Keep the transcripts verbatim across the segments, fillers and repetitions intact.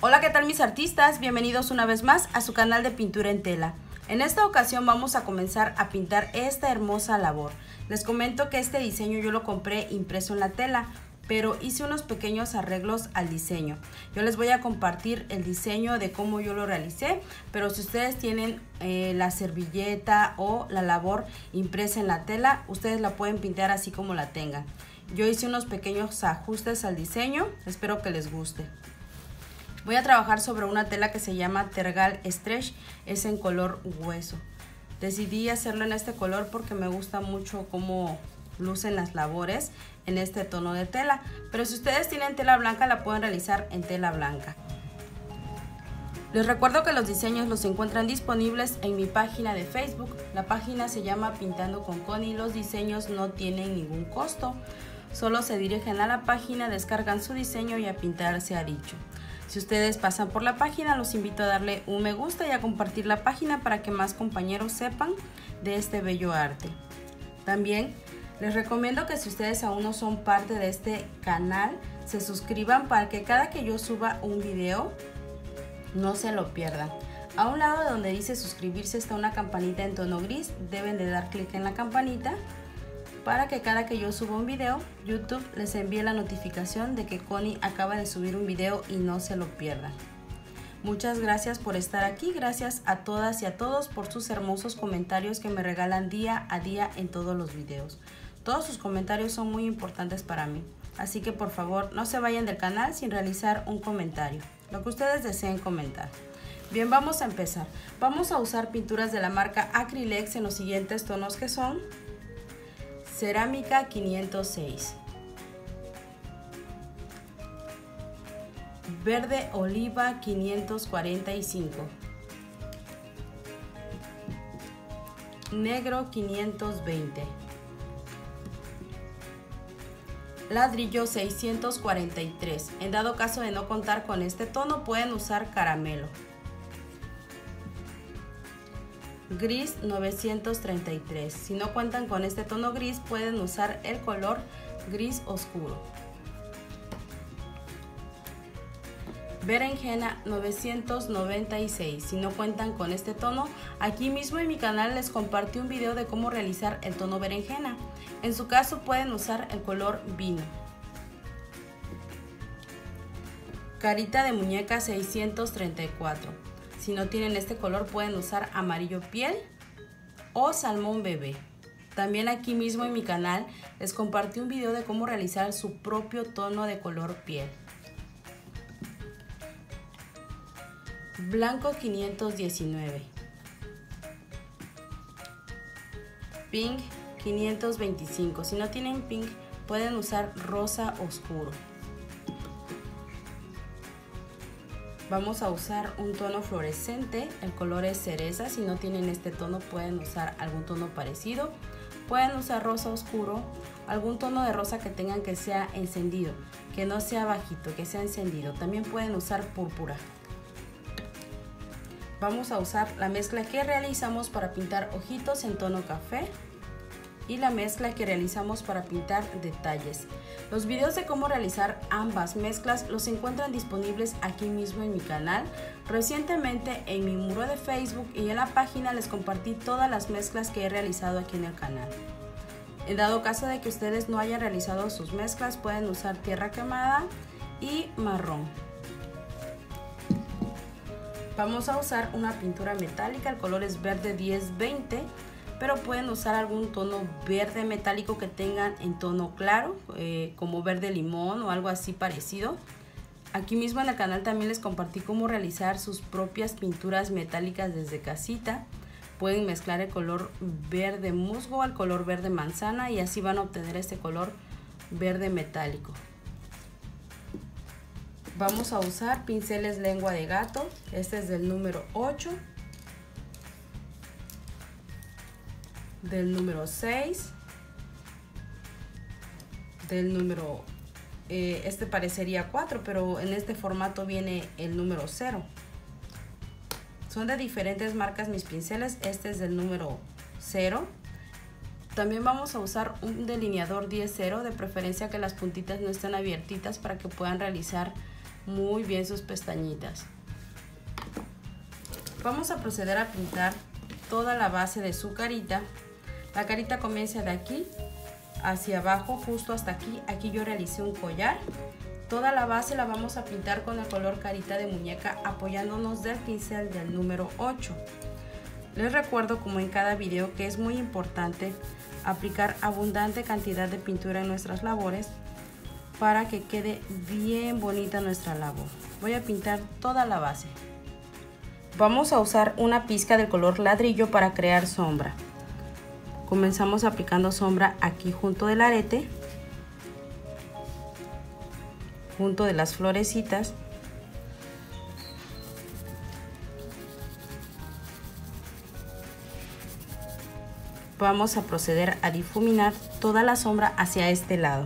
Hola, ¿qué tal mis artistas? Bienvenidos una vez más a su canal de pintura en tela. En esta ocasión vamos a comenzar a pintar esta hermosa labor. Les comento que este diseño yo lo compré impreso en la tela, pero hice unos pequeños arreglos al diseño. Yo les voy a compartir el diseño de cómo yo lo realicé, pero si ustedes tienen eh, la servilleta o la labor impresa en la tela, ustedes la pueden pintar así como la tengan. Yo hice unos pequeños ajustes al diseño, espero que les guste. Voy a trabajar sobre una tela que se llama Tergal Stretch, es en color hueso. Decidí hacerlo en este color porque me gusta mucho cómo lucen las labores en este tono de tela, pero si ustedes tienen tela blanca la pueden realizar en tela blanca. Les recuerdo que los diseños los encuentran disponibles en mi página de Facebook. La página se llama Pintando con Connie. Los diseños no tienen ningún costo, solo se dirigen a la página, descargan su diseño y a pintar se ha dicho. Si ustedes pasan por la página, los invito a darle un me gusta y a compartir la página para que más compañeros sepan de este bello arte. También les recomiendo que si ustedes aún no son parte de este canal, se suscriban para que cada que yo suba un video no se lo pierdan. A un lado de donde dice suscribirse está una campanita en tono gris, deben de dar clic en la campanita para que cada que yo suba un video, YouTube les envíe la notificación de que Connie acaba de subir un video y no se lo pierdan. Muchas gracias por estar aquí, gracias a todas y a todos por sus hermosos comentarios que me regalan día a día en todos los videos. Todos sus comentarios son muy importantes para mí, así que por favor no se vayan del canal sin realizar un comentario, lo que ustedes deseen comentar. Bien, vamos a empezar. Vamos a usar pinturas de la marca Acrylex en los siguientes tonos que son Cerámica quinientos seis, Verde Oliva quinientos cuarenta y cinco, Negro quinientos veinte, Ladrillo seiscientos cuarenta y tres. En dado caso de no contar con este tono, pueden usar Caramelo. Gris novecientos treinta y tres. Si no cuentan con este tono gris, pueden usar el color gris oscuro. Berenjena novecientos noventa y seis. Si no cuentan con este tono, aquí mismo en mi canal les compartí un video de cómo realizar el tono berenjena. En su caso pueden usar el color vino. Carita de muñeca seiscientos treinta y cuatro. Si no tienen este color pueden usar amarillo piel o salmón bebé. También aquí mismo en mi canal les compartí un video de cómo realizar su propio tono de color piel. Blanco quinientos diecinueve. Pink quinientos veinticinco. Si no tienen pink pueden usar rosa oscuro. Vamos a usar un tono fluorescente, el color es cereza. Si no tienen este tono pueden usar algún tono parecido. Pueden usar rosa oscuro, algún tono de rosa que tengan que sea encendido, que no sea bajito, que sea encendido. También pueden usar púrpura. Vamos a usar la mezcla que realizamos para pintar ojitos en tono café y la mezcla que realizamos para pintar detalles. Los videos de cómo realizar ambas mezclas los encuentran disponibles aquí mismo en mi canal. Recientemente en mi muro de Facebook y en la página les compartí todas las mezclas que he realizado aquí en el canal. En dado caso de que ustedes no hayan realizado sus mezclas, pueden usar tierra quemada y marrón. Vamos a usar una pintura metálica, el color es verde diez veinte. Pero pueden usar algún tono verde metálico que tengan en tono claro, eh, como verde limón o algo así parecido. Aquí mismo en el canal también les compartí cómo realizar sus propias pinturas metálicas desde casita. Pueden mezclar el color verde musgo al color verde manzana y así van a obtener este color verde metálico. Vamos a usar pinceles lengua de gato, este es del número ocho. Del número seis, del número, eh, este parecería cuatro, pero en este formato viene el número cero. Son de diferentes marcas mis pinceles, este es del número cero. También vamos a usar un delineador diez cero, de preferencia que las puntitas no estén abiertitas para que puedan realizar muy bien sus pestañitas. Vamos a proceder a pintar toda la base de su carita. La carita comienza de aquí hacia abajo, justo hasta aquí. Aquí yo realicé un collar. Toda la base la vamos a pintar con el color carita de muñeca, apoyándonos del pincel del número ocho. Les recuerdo, como en cada video, que es muy importante aplicar abundante cantidad de pintura en nuestras labores para que quede bien bonita nuestra labor. Voy a pintar toda la base. Vamos a usar una pizca del color ladrillo para crear sombra. Comenzamos aplicando sombra aquí junto del arete, junto de las florecitas. Vamos a proceder a difuminar toda la sombra hacia este lado.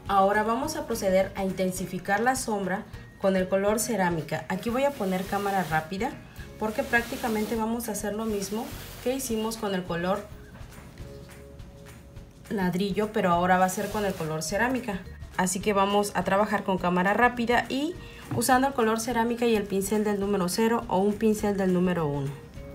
Ahora vamos a proceder a intensificar la sombra con el color cerámica. Aquí voy a poner cámara rápida porque prácticamente vamos a hacer lo mismo que hicimos con el color ladrillo, pero ahora va a ser con el color cerámica. Así que vamos a trabajar con cámara rápida y usando el color cerámica y el pincel del número cero o un pincel del número uno.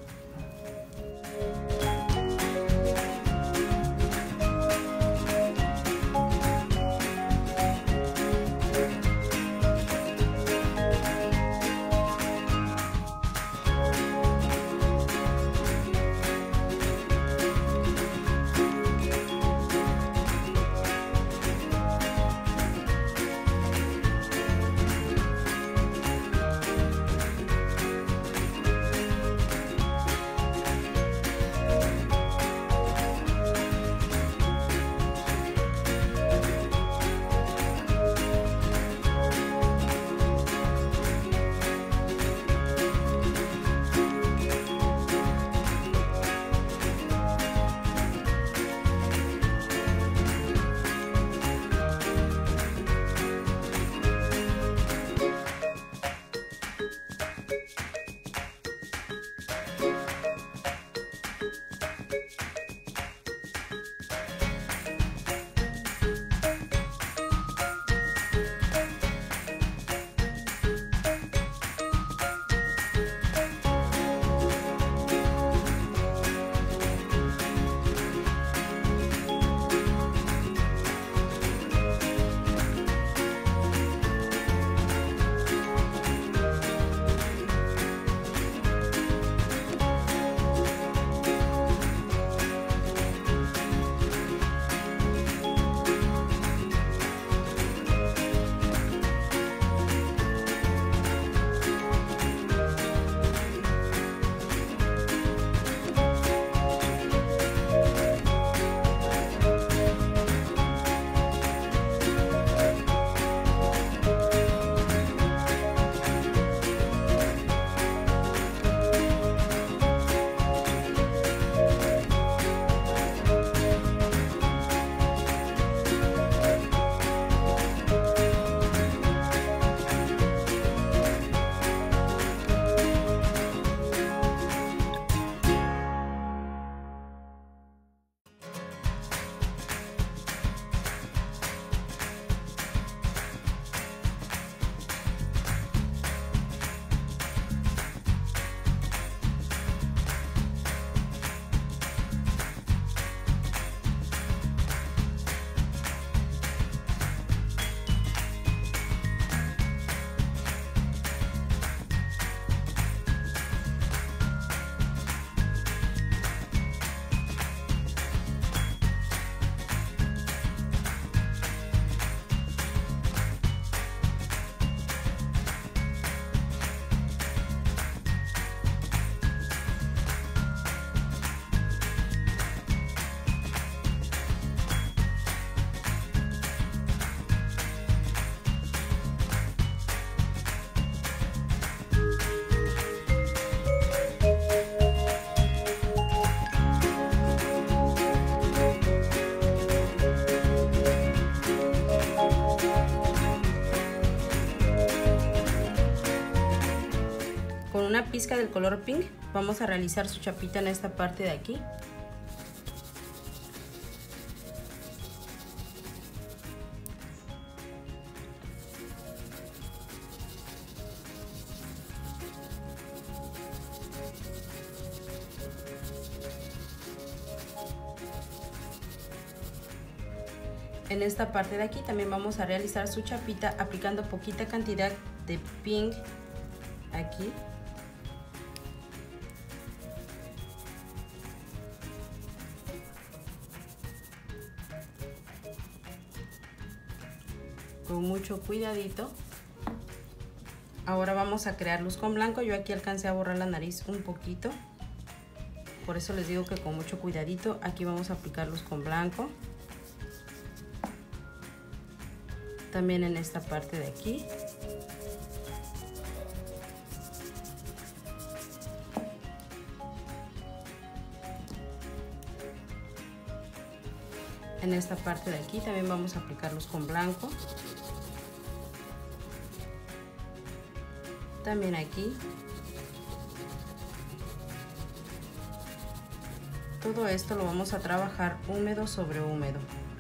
Con una pizca del color pink vamos a realizar su chapita en esta parte de aquí. En esta parte de aquí también vamos a realizar su chapita aplicando poquita cantidad de pink aquí. Con mucho cuidadito. Ahora vamos a crear luz con blanco. Yo aquí alcancé a borrar la nariz un poquito, por eso les digo que con mucho cuidadito. Aquí vamos a aplicar luz con blanco. También en esta parte de aquí. En en esta parte de aquí también vamos a aplicarlos con blanco. También aquí. Todo esto lo vamos a trabajar húmedo sobre húmedo.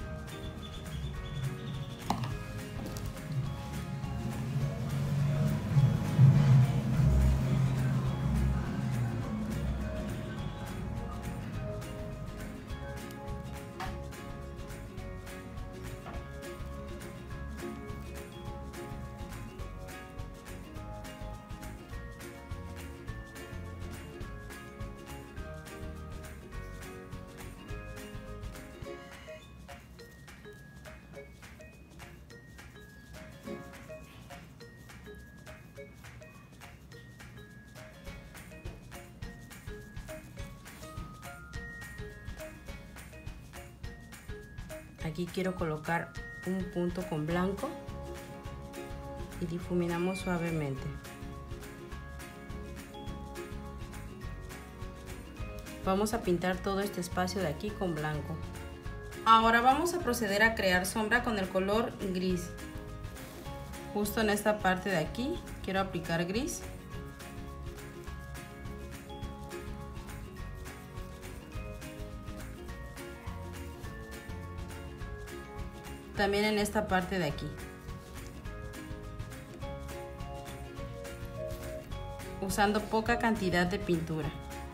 Aquí quiero colocar un punto con blanco y difuminamos suavemente. Vamos a pintar todo este espacio de aquí con blanco. Ahora vamos a proceder a crear sombra con el color gris. Justo en esta parte de aquí quiero aplicar gris. También en esta parte de aquí. Usando poca cantidad de pintura.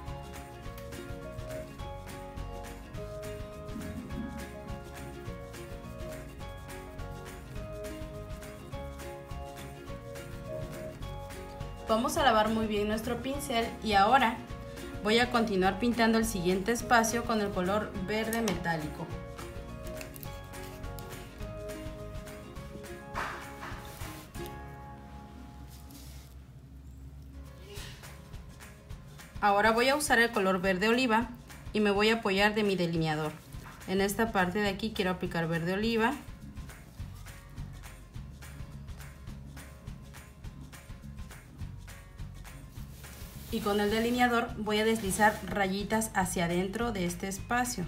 Vamos a lavar muy bien nuestro pincel y ahora voy a continuar pintando el siguiente espacio con el color verde metálico. Ahora voy a usar el color verde oliva y me voy a apoyar de mi delineador. En esta parte de aquí quiero aplicar verde oliva. Y con el delineador voy a deslizar rayitas hacia adentro de este espacio.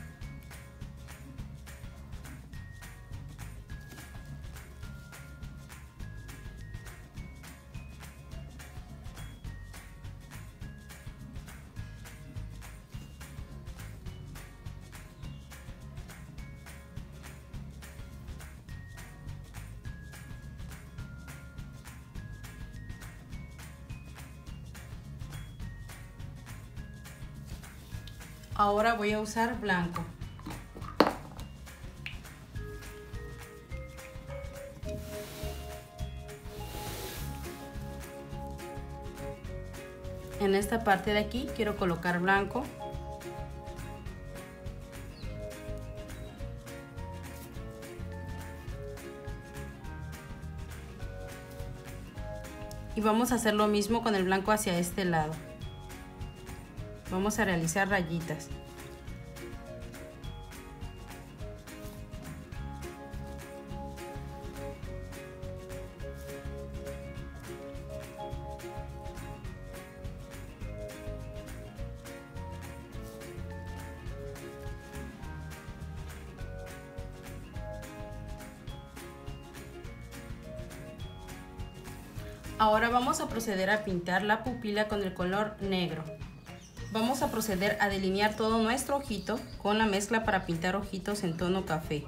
Ahora voy a usar blanco. En esta parte de aquí quiero colocar blanco. Y vamos a hacer lo mismo con el blanco hacia este lado. Vamos a realizar rayitas. Ahora vamos a proceder a pintar la pupila con el color negro. Vamos a proceder a delinear todo nuestro ojito con la mezcla para pintar ojitos en tono café.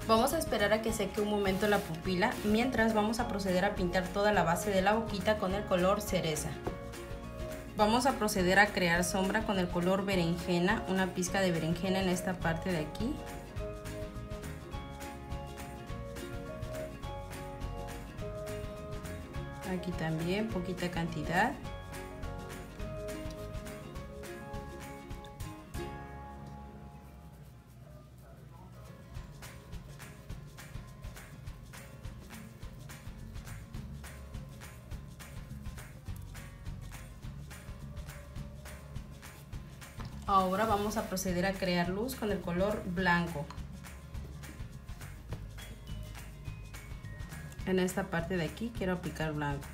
Vamos a esperar a que seque un momento la pupila, mientras vamos a proceder a pintar toda la base de la boquita con el color cereza. Vamos a proceder a crear sombra con el color berenjena, una pizca de berenjena en esta parte de aquí. Aquí también, poquita cantidad. Ahora vamos a proceder a crear luz con el color blanco. En esta parte de aquí quiero aplicar blanco.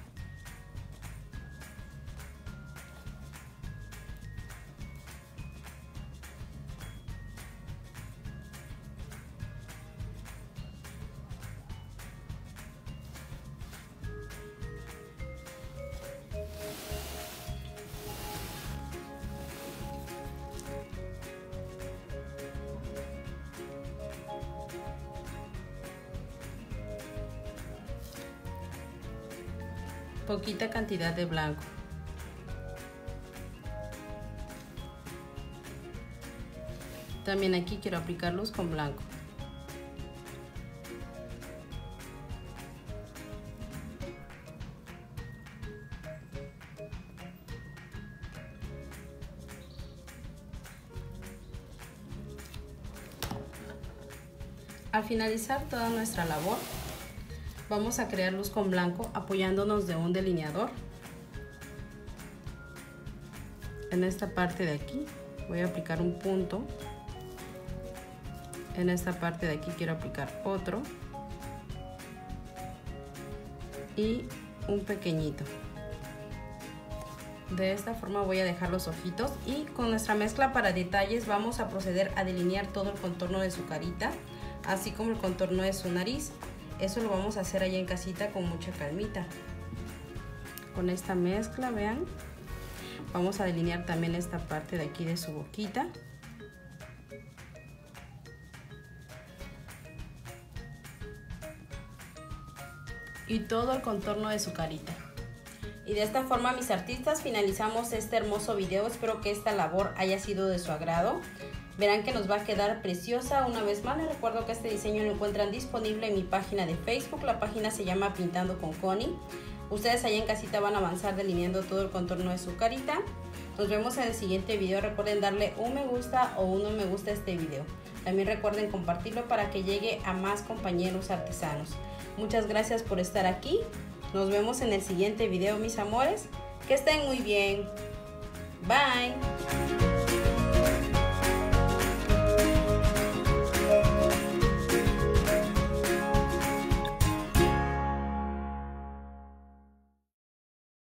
Poquita cantidad de blanco. También aquí quiero aplicar luz con blanco. Al finalizar toda nuestra labor, vamos a crear luz con blanco apoyándonos de un delineador. En esta parte de aquí voy a aplicar un punto. En esta parte de aquí quiero aplicar otro. Y un pequeñito. De esta forma voy a dejar los ojitos y con nuestra mezcla para detalles vamos a proceder a delinear todo el contorno de su carita, así como el contorno de su nariz. Eso lo vamos a hacer allá en casita con mucha calmita. Con esta mezcla, vean, vamos a delinear también esta parte de aquí de su boquita. Y todo el contorno de su carita. Y de esta forma, mis artistas, finalizamos este hermoso video. Espero que esta labor haya sido de su agrado. Verán que nos va a quedar preciosa. Una vez más, les recuerdo que este diseño lo encuentran disponible en mi página de Facebook. La página se llama Pintando con Connie. Ustedes allá en casita van a avanzar delineando todo el contorno de su carita. Nos vemos en el siguiente video. Recuerden darle un me gusta o un no me gusta a este video. También recuerden compartirlo para que llegue a más compañeros artesanos. Muchas gracias por estar aquí. Nos vemos en el siguiente video, mis amores. Que estén muy bien. Bye.